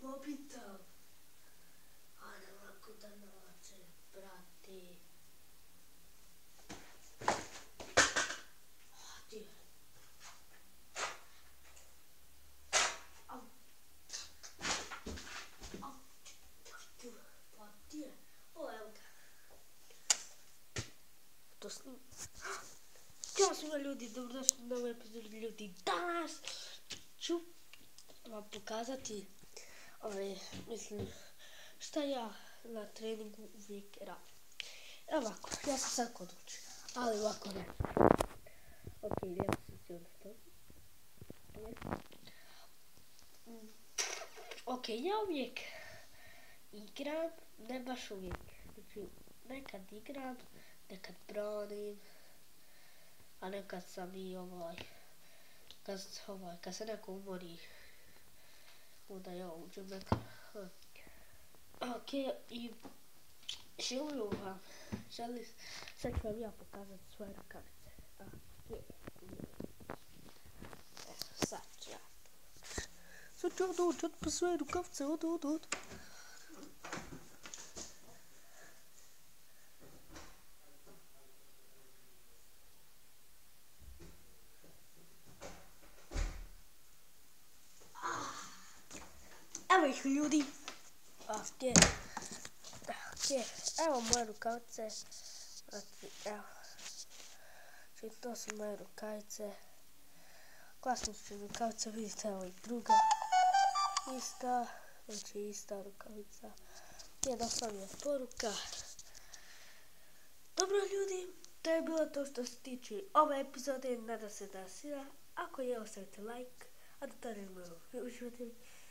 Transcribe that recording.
mobitel. Ajde ovako da nađe, brate. Gdje? Pa gdje? O, evo ga. To snim. Ćao svima ljudi, dobrodošli u novu epizodu ljudi. Danas ću vam pokazati šta ja na treningu uvijek radim. Evo ovako, ja sam sad kod uči, ali ovako ne. Ok, lijepo sam si odvrtao. Ok, ja uvijek igram, ne baš uvijek. Znači, nekad igram, nekad branim, a nekad sam i kad se neko umori, onda ja uđem nekad. Ok, i sad ću vam ja pokazati svoje rukavice. Sad ću ja dođem po svoje rukavice, od. Evo ih ljudi. Evo moje rukavice. Znači, evo. Znači, to su moje rukavice. Klasne su rukavice, vidite, evo i druga. Ista, znači ista rukavica. Jednostavna poruka. Dobro ljudi, to je bilo to što se tiče ove epizode. Nadam se da svima. Ako je, ostavite like. A do tada uživajte.